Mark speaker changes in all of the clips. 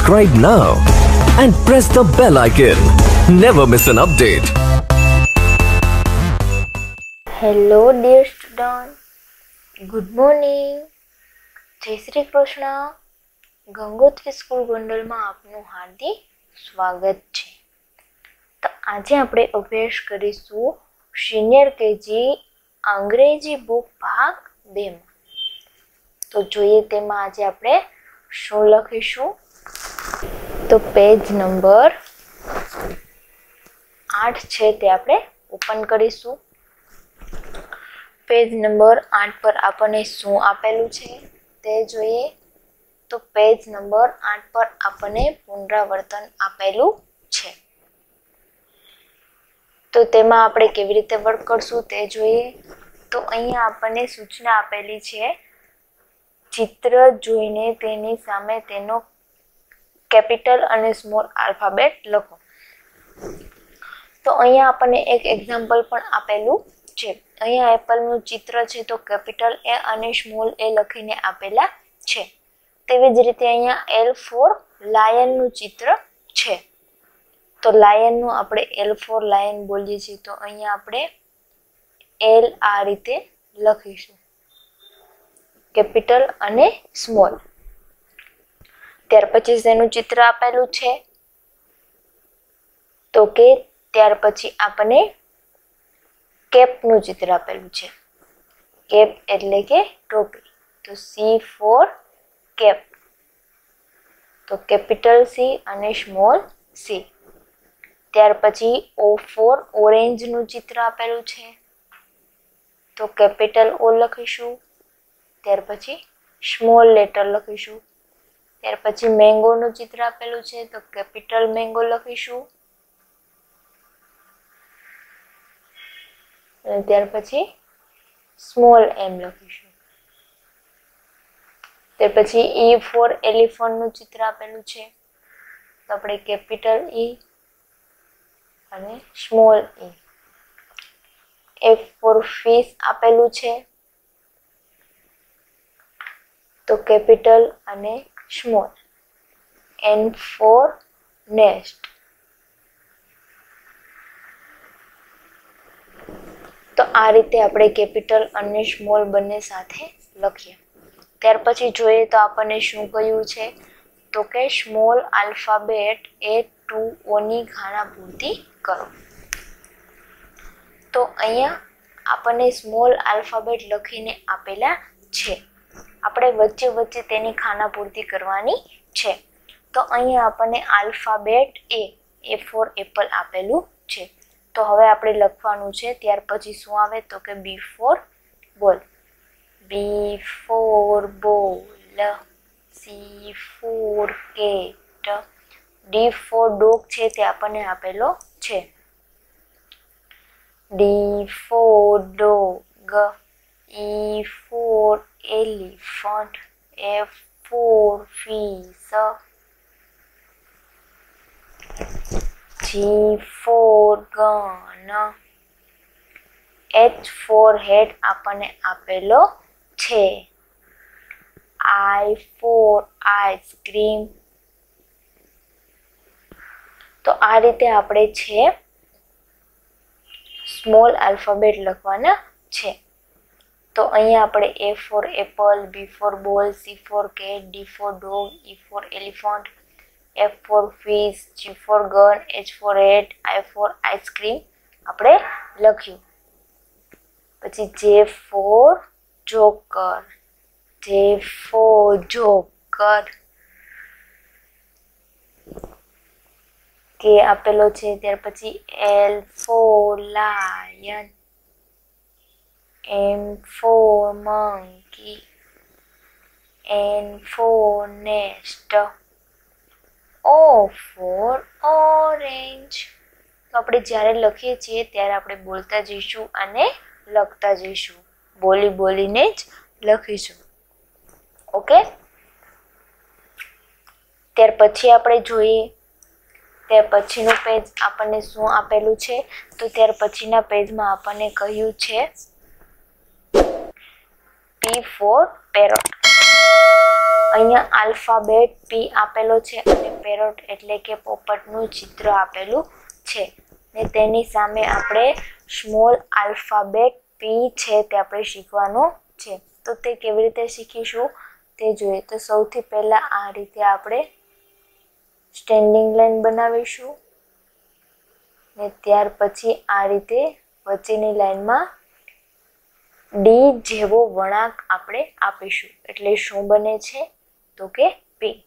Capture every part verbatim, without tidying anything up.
Speaker 1: Subscribe now and press the bell icon. Never miss an update.
Speaker 2: Hello dear student. Good morning. જય Shri Krishna. Gangotri school ગોંડલમાં આપનું હાર્દિક સ્વાગત છે. તો આજે આપણે અભ્યાસ કરીશું સિનિયર કેજી અંગ્રેજી બુક ભાગ બે માં. તો જોઈએ તેમાં આજે આપણે શું લખીશું. તો પેજ નંબર આઠ છે તે આપણે ઓપન કરીશું. પેજ નંબર આઠ પર આપણને શું આપેલું છે તે જોઈએ. તો પેજ નંબર આઠ પર આપણને પુનરાવર્તન આપેલું છે. તો તેમાં આપણે કેવી રીતે વર્ક કરશું તે જોઈએ. તો અહીંયા આપણને સૂચના આપેલી છે, ચિત્ર જોઈને તેની સામે તેનો કેપિટલ અને સ્મોલ આલ્ફાબેટ લખો. તો અહીંયા આપણને એક એક્ઝામ્પલ પણ આપેલું છે. અહીંયા એપલનું ચિત્ર છે તો કેપિટલ એ અને સ્મોલ એ લખીને આપેલા છે. તેવી જ રીતે અહીંયા એલ ફોર લાયનનું ચિત્ર છે. તો લાયનનું આપણે એલ ફોર લાયન બોલીએ છીએ. તો અહીંયા આપણે એલ આ રીતે લખીશું, કેપિટલ અને સ્મોલ. ત્યાર પછી તેનું ચિત્ર આપેલું છે તો કે ત્યાર પછી આપણને કેપનું ચિત્ર આપેલું છે. કેપ એટલે કે ટોપી. તો સી ફોર કેપ. તો કેપિટલ સી અને સ્મોલ સી. ત્યાર પછી ઓ ફોર ઓરેન્જનું ચિત્ર આપેલું છે તો કેપિટલ ઓ લખીશું. ત્યાર પછી સ્મોલ લેટર લખીશું. ત્યાર પછી મેંગોનું ચિત્ર આપેલું છે તો કેપિટલ મેંગો લખીશું. અને ત્યાર પછી સ્મોલ એમ લખીશું. ત્યાર પછી ઈ ફોર એલિફન્ટનું ચિત્ર આપેલું છે તો આપણે કેપિટલ ઈ અને small E. F for fish આપેલું છે તો કેપિટલ અને સ્મોલ. N for nest. તો આ રીતે આપણે કેપિટલ અને સ્મોલ બંને સાથે લખીએ. ત્યાર પછી જોઈએ તો આપણને શું કહ્યું છે તો કે સ્મોલ આલ્ફાબેટ એ ટુ ઓની ખાના પૂર્તિ કરો. તો અહીંયા આપણને સ્મોલ આલ્ફાબેટ લખીને આપેલા છે. આપણે વચ્ચે વચ્ચે તેની ખાના પૂર્તિ કરવાની છે. તો અહીંયા આપણને alphabet A A for apple આપેલું છે. તો હવે આપણે લખવાનું છે. ત્યાર પછી શું આવે તો કે B for ball. B for ball. C for cat. D for dog છે તે આપણને આપેલો છે. D for dog. E for elephant. F for fish. G for gun. H for head આપણને આપેલો છે. I for ice cream. તો આ રીતે આપણે છે સ્મોલ આલ્ફાબેટ લખવાના છે. તો અહીંયા આપણે A for apple, B for ball, C for cat, D for dog, E for elephant, F for fish, G for gun, H for hat, I for ice cream આપણે લખ્યું. પછી J for joker. J for joker. K આપેલો છે. ત્યાર પછી L for lion. M for monkey. N for nest. O for orange. તો આપણે જ્યારે લખીએ છીએ ત્યારે આપણે બોલતા જઈશું અને લખતા જઈશું. બોલી બોલીને જ લખીશું. ઓકે. ત્યાર પછી આપણે જોઈએ ત્યાર પછીનું પેજ આપણને શું આપેલું છે. તો ત્યાર પછીના પેજમાં આપણને કહ્યું છે પી ફોર પેરોટ. અહીંયા આલ્ફાબેટ પી આપેલો છે અને પેરોટ એટલે કે પોપટનું ચિત્ર આપેલું છે ને તેની સામે આપણે સ્મોલ આલ્ફાબેટ પી છે તે આપણે શીખવાનું છે. તો તે કેવી રીતે શીખીશું તે જોઈએ. તો સૌથી પહેલા આ રીતે આપણે સ્ટેન્ડિંગ લાઈન બનાવીશું ને ત્યાર પછી આ રીતે વચ્ચેની લાઈનમાં ડી જેવો વળાંક આપણે આપીશું. એટલે શું બને છે તો કે પી.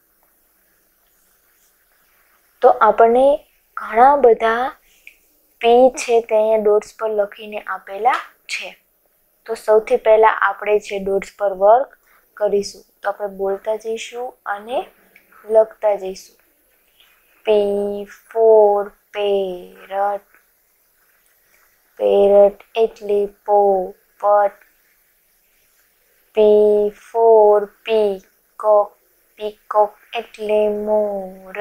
Speaker 2: તો આપણને ઘણા બધા પી છે તે અહીંયા ડોટ્સ પર લખીને આપેલા છે. તો સૌથી પહેલા આપણે જે ડોટ્સ પર વર્ક કરીશું તો આપણે બોલતા જઈશું અને લખતા જઈશું. P four parrot. પેરટ એટલે પોપટ. પી ફોર પીકોક. પીકોક એટલે મોર.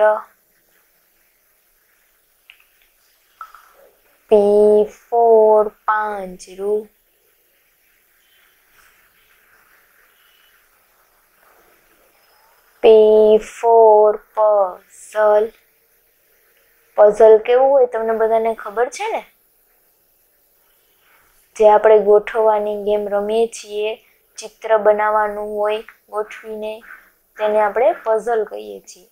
Speaker 2: પી ફોર પાંજરું. P for puzzle. પઝલ કેવું હોય તમને બધાને ખબર છે ને? જે આપણે ગોઠવવાની ગેમ રમીએ છીએ, ચિત્ર બનાવવાનું હોય ગોઠવીને, તેને આપણે પઝલ કહીએ છીએ.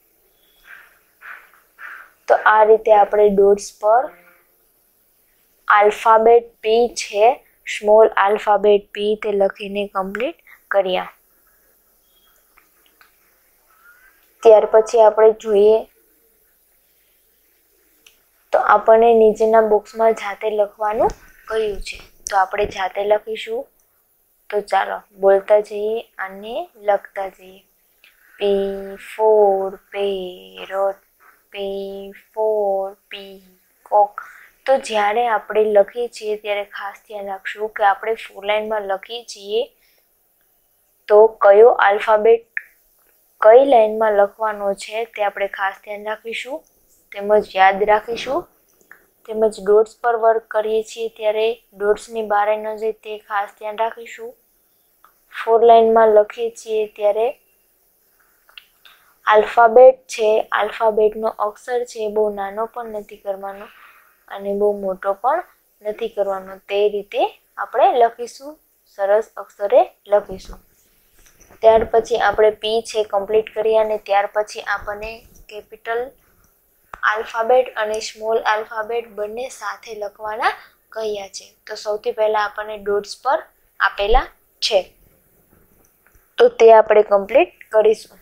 Speaker 2: તો આ રીતે આપણે ડોટ્સ પર આલ્ફાબેટ પી છે, સ્મોલ આલ્ફાબેટ પી તે લખીને કમ્પ્લીટ કર્યા. ત્યાર પછી આપણે જોઈએ તો આપણને નીચેના બોક્સમાં જાતે લખવાનું કહ્યું છે. તો આપણે જાતે લખીશું. તો ચાલો બોલતા જઈએ અને લખતા જઈએ. P for parrot. P for peacock. તો જ્યારે આપણે લખીએ છીએ ત્યારે ખાસ ધ્યાન રાખશું કે આપણે ફોર લાઈનમાં લખીએ છીએ તો કયો આલ્ફાબેટ કઈ લાઈનમાં લખવાનો છે તે આપણે ખાસ ધ્યાન રાખીશું, તેમજ યાદ રાખીશું. તેમજ ડોટ્સ પર વર્ક કરીએ છીએ ત્યારે ડોટ્સની બહાર ન જાય તે ખાસ ધ્યાન રાખીશું. ફોર લાઈનમાં લખીએ છીએ ત્યારે આલ્ફાબેટ છે, આલ્ફાબેટનો અક્ષર છે બહુ નાનો પણ નથી કરવાનો અને બહુ મોટો પણ નથી કરવાનો. તે રીતે આપણે લખીશું, સરસ અક્ષરે લખીશું. ત્યાર પછી આપણે પી છે કમ્પ્લીટ કરી અને ત્યાર પછી આપણને કેપિટલ આલ્ફાબેટ અને સ્મોલ આલ્ફાબેટ બંને સાથે લખવાના કહ્યા છે. તો સૌથી પહેલા આપણને ડોટ્સ પર આપેલા છે તો તે આપણે કમ્પ્લીટ કરીશું.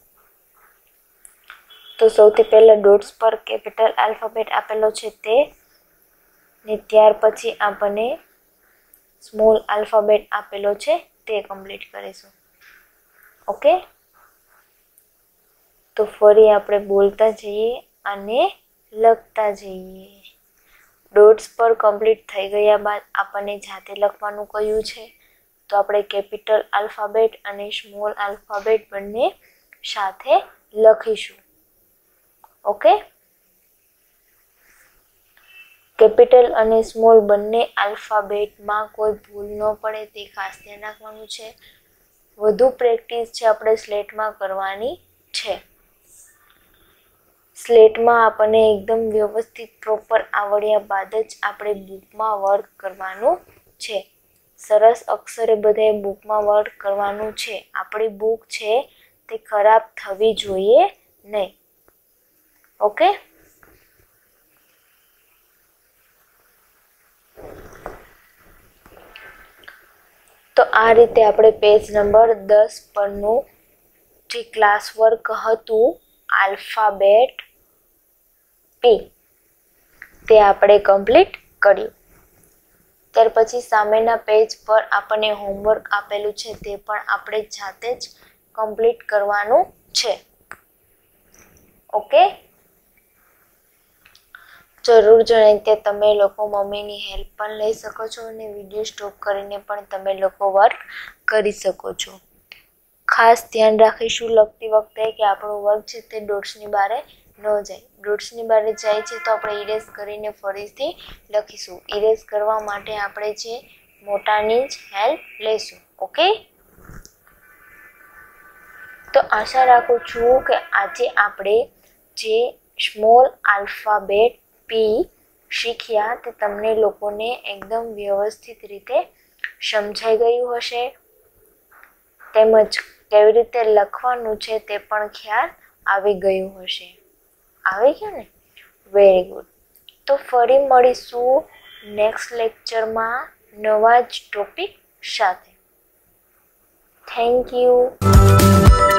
Speaker 2: તો સૌથી પહેલા ડોટ્સ પર કેપિટલ આલ્ફાબેટ આપેલો છે તે ને ત્યાર પછી આપણને સ્મોલ આલ્ફાબેટ આપેલો છે તે કમ્પ્લીટ કરીશું. ઓકે, તો ફરી આપણે બોલતા જઈએ અને લખતા જઈએ. ડોટ્સ પર કમ્પ્લીટ થઈ ગયા બાદ આપણને જાતે લખવાનું કહ્યું છે તો આપણે કેપિટલ આલ્ફાબેટ અને સ્મોલ આલ્ફાબેટ બંને સાથે લખીશું. ઓકે, કેપિટલ અને સ્મોલ બંને આલ્ફાબેટમાં કોઈ ભૂલ ન પડે તે ખાસ ધ્યાન રાખવાનું છે. વધુ પ્રેક્ટિસ છે આપણે સ્લેટમાં કરવાની છે. સ્લેટમાં આપણને એકદમ વ્યવસ્થિત પ્રોપર આવડ્યા બાદ જ આપણે બુકમાં વર્ક કરવાનું છે. સરસ અક્ષરે બધાએ બુકમાં વર્ક કરવાનું છે. આપણી બુક છે તે ખરાબ થવી જોઈએ નહીં. ઓકે, તો આ રીતે આપણે પેજ નંબર દસ પરનું જે ક્લાસ વર્ક હતું આલ્ફાબેટ પી તે આપણે કમ્પ્લીટ કર્યું. ત્યાર પછી સામેના પેજ પર આપણને હોમવર્ક આપેલું છે તે પણ આપણે જાતે જ કમ્પ્લીટ કરવાનું છે. ઓકે, જરૂર જણાય કે તમે લોકો મમ્મીની હેલ્પ પણ લઈ શકો છો અને વિડીયો સ્ટોપ કરીને પણ તમે લોકો વર્ક કરી શકો છો. ખાસ ધ્યાન રાખીશું લખતી વખતે કે આપણું વર્ક છે તે ડોટ્સની બહાર ન જાય. ડોટ્સની બહાર જાય છે તો આપણે ઇરેઝ કરીને ફરીથી લખીશું. ઇરેઝ કરવા માટે આપણે જે મોટાની જ હેલ્પ લઈશું. ઓકે, તો આશા રાખું છું કે આજે આપણે જે સ્મોલ આલ્ફાબેટ પી શીખ્યા તે તમને લોકોને એકદમ વ્યવસ્થિત રીતે સમજાઈ ગયું હશે, તેમજ કેવી રીતે લખવાનું છે તે પણ ખ્યાલ આવી ગયું હશે. આવી ગયું ને? Very good. તો ફરી મળીશું નેક્સ્ટ લેક્ચરમાં નવા જ ટોપિક સાથે. Thank you.